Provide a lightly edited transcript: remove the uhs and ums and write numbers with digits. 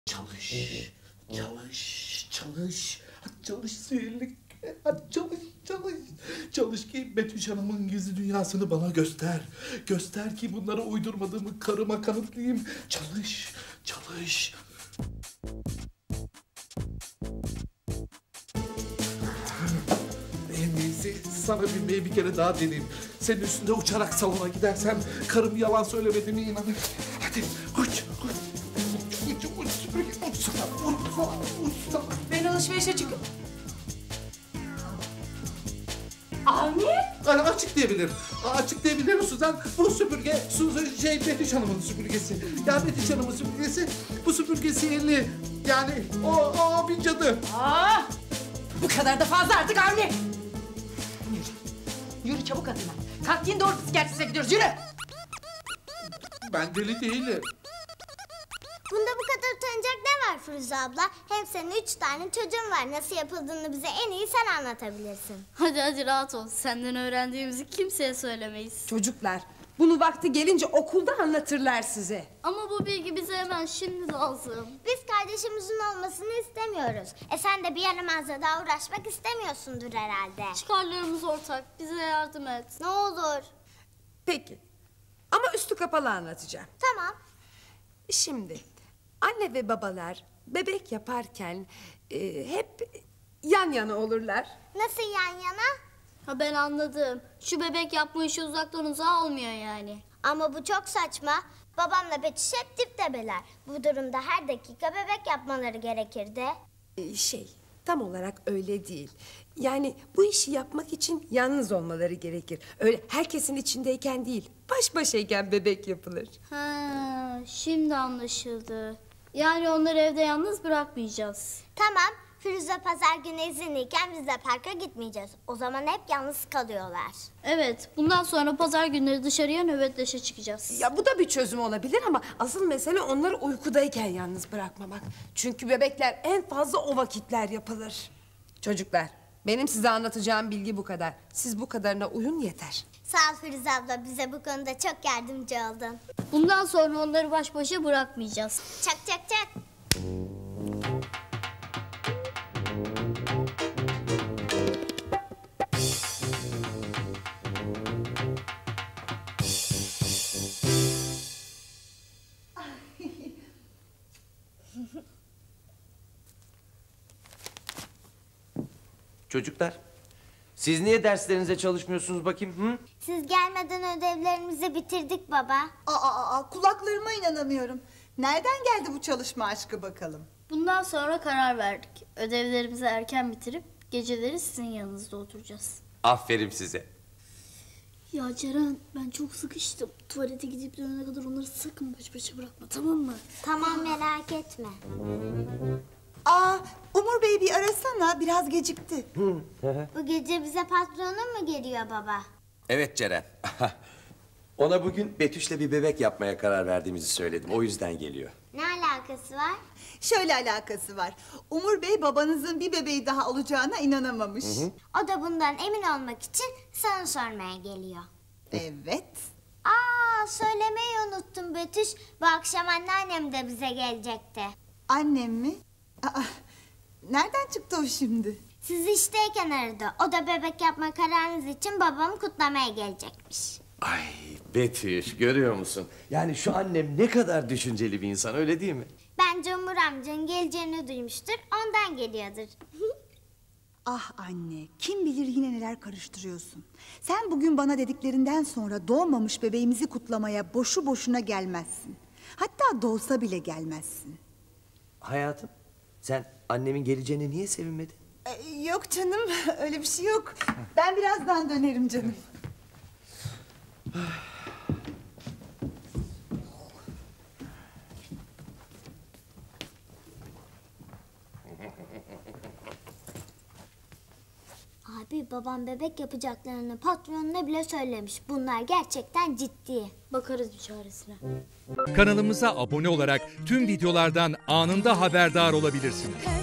Çalış, çalış, çalış. Hadi çalış Süheyl'lik. Hadi çalış, çalış. Çalış ki Betüş Hanım'ın gizli dünyasını bana göster. Göster ki bunları uydurmadığımı karıma kanıtlayayım. Çalış, çalış. En iyisi sana binmeyi bir kere daha deneyim. Senin üstünde uçarak salona gidersem karım yalan söylemediğine inanır. Hadi uç, uç. Uç sana, uç sana, uç sana. Ben alışverişe çıkıp... Avni? Açık diyebilirim. Açık diyebilirim Suzan. Bu süpürge Betüş Hanım'ın süpürgesi. Ya Betüş Hanım'ın süpürgesi. Bu süpürge sihirli. Yani o bir cadı. Aa, bu kadar da fazla artık Avni. Yürü. Yürü çabuk adına. Kalk giyin doğru psikiyatriste gidiyoruz. Yürü. Ben deli değilim. Bunda bu kadar utanacak ne var Firuze abla? Hem senin 3 tane çocuğun var. Nasıl yapıldığını bize en iyi sen anlatabilirsin. Hadi rahat ol. Senden öğrendiğimizi kimseye söylemeyiz. Çocuklar, bunu vakti gelince okulda anlatırlar size. Ama bu bilgi bize hemen şimdi lazım. Biz kardeşimizin olmasını istemiyoruz. Sen de bir yaramazla daha uğraşmak istemiyorsundur herhalde. Çıkarlarımız ortak. Bize yardım et. Ne olur. Peki, ama üstü kapalı anlatacağım. Tamam. Şimdi, anne ve babalar bebek yaparken hep yan yana olurlar. Nasıl yan yana? Ha ben anladım. Şu bebek yapma işi uzaktan uzağa olmuyor yani. Ama bu çok saçma. Babamla Betüş hep diptebeler. Bu durumda her dakika bebek yapmaları gerekirdi. Tam olarak öyle değil. Yani bu işi yapmak için yalnız olmaları gerekir. Öyle herkesin içindeyken değil, baş başayken bebek yapılır. Ha, şimdi anlaşıldı. Yani onları evde yalnız bırakmayacağız. Tamam. Firuze pazar günü izinliyken biz de parka gitmeyeceğiz. O zaman hep yalnız kalıyorlar. Evet, bundan sonra pazar günleri dışarıya nöbetleşe çıkacağız. Ya bu da bir çözüm olabilir ama asıl mesele onları uykudayken yalnız bırakmamak. Çünkü bebekler en fazla o vakitler yapılır. Çocuklar, benim size anlatacağım bilgi bu kadar. Siz bu kadarına uyun yeter. Sağ ol Firuze abla. Bize bu konuda çok yardımcı oldun. Bundan sonra onları baş başa bırakmayacağız. Çak çak çak. Çocuklar, siz niye derslerinize çalışmıyorsunuz bakayım? Hı? Siz gelmeden ödevlerimizi bitirdik baba. Kulaklarıma inanamıyorum. Nereden geldi bu çalışma aşkı bakalım? Bundan sonra karar verdik. Ödevlerimizi erken bitirip geceleri sizin yanınızda oturacağız. Aferin size. Ya Ceren, ben çok sıkıştım. Tuvalete gidip dönene kadar onları sakın baş başa bırakma, tamam mı? Tamam merak etme. Umur Bey bir arasana, biraz gecikti. Bu gece bize patronun mu geliyor baba? Evet Ceren. Ona bugün Betüş'le bir bebek yapmaya karar verdiğimizi söyledim. O yüzden geliyor. Ne alakası var? Şöyle alakası var. Umur Bey babanızın bir bebeği daha olacağına inanamamış. O da bundan emin olmak için sana sormaya geliyor. Evet. Söylemeyi unuttum Betüş. Bu akşam anneannem de bize gelecekti. Annem mi? Nereden çıktı o şimdi? Siz işteyken aradı. O da bebek yapma kararınız için babamı kutlamaya gelecekmiş. Ay Betüş, görüyor musun? Yani şu annem ne kadar düşünceli bir insan, öyle değil mi? Bence Umur amcanın geleceğini duymuştur. Ondan geliyordur. Ah anne, kim bilir yine neler karıştırıyorsun. Sen bugün bana dediklerinden sonra doğmamış bebeğimizi kutlamaya boşu boşuna gelmezsin. Hatta doğsa bile gelmezsin. Hayatım, sen annemin geleceğine niye sevinmedin? Yok canım, öyle bir şey yok. Ben birazdan dönerim canım. Abi babam bebek yapacaklarını patronuna bile söylemiş. Bunlar gerçekten ciddi. Bakarız bir çaresine. Kanalımıza abone olarak tüm videolardan anında haberdar olabilirsiniz.